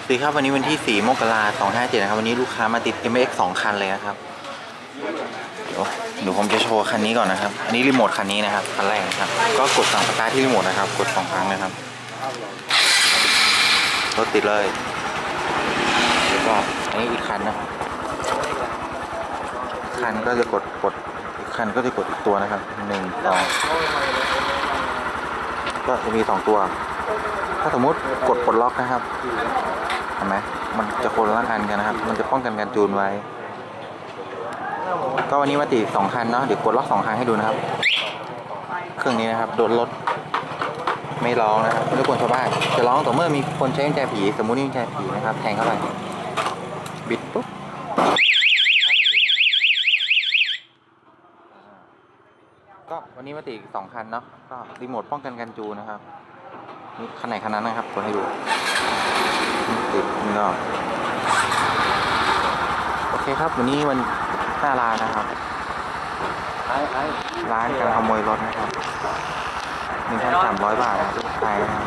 สวัสดีครับวันนี้วันที่4 มกราคม 2557นะครับวันนี้ลูกค้ามาติด MX 2 คันเลยนะครับเดี๋ยวผมจะโชว์คันนี้ก่อนนะครับอันนี้รีโมทคันนี้นะครับคันแรกนะครับก็กดสั่งสตาร์ทที่รีโมทนะครับกด2 ครั้งนะครับรถติดเลยแล้วก็อันนี้อีกคันนะคันก็จะกดอีกคันก็จะกดอีกตัวนะครับ1 2ก็จะมี2ตัวถ้าสมมุติกดปลดล็อกนะครับเห็นไหมมันจะคนละอันกันนะครับมันจะป้องกันการจูนไว้ก็วันนี้มาติด2 คันเนาะเดี๋ยวกดล็อก2 ครั้งให้ดูนะครับเครื่องนี้นะครับโดนรถไม่ร้องนะครับไม่รบกวนชาวบ้านจะร้องต่อเมื่อมีคนใช้กุญแจผีสมมุติกุญแจผีนะครับแทงเข้าไปบิดปุ๊บก็วันนี้มาติด2 คันเนาะก็รีโมทป้องกันการจูนนะครับนี่คันไหนคันนั้นนะครับกดให้ดูติดนี่ก็โอเคครับวันนี้วันหน้าร้านนะครับร้านการขโมยรถนะครับ1,300 บาทนะครับไปนะครับ